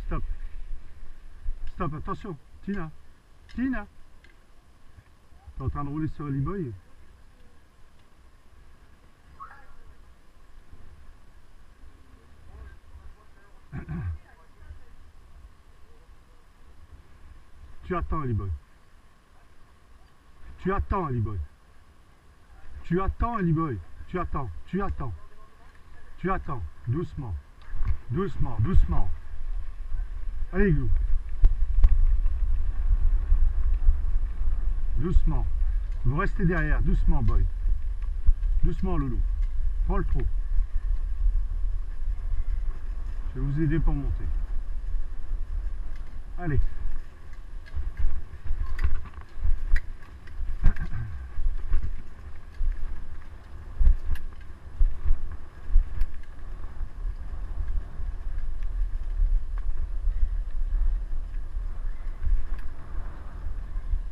Stop. Stop, attention. Tina. Tina. T'es en train de rouler sur Holly Boy. Tu attends, Holly Boy. Tu attends, Holly Boy. Tu attends, Holly Boy. Tu attends. Tu attends. Tu attends. Doucement. Doucement. Doucement. Allez, Glou. Doucement. Vous restez derrière. Doucement, Boy. Doucement, Loulou. Prends le trot. Je vais vous aider pour monter. Allez.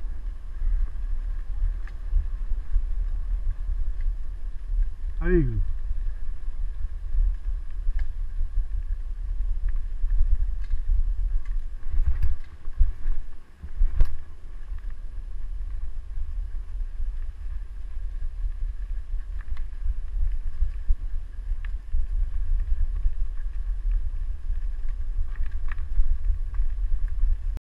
Allez, Glou.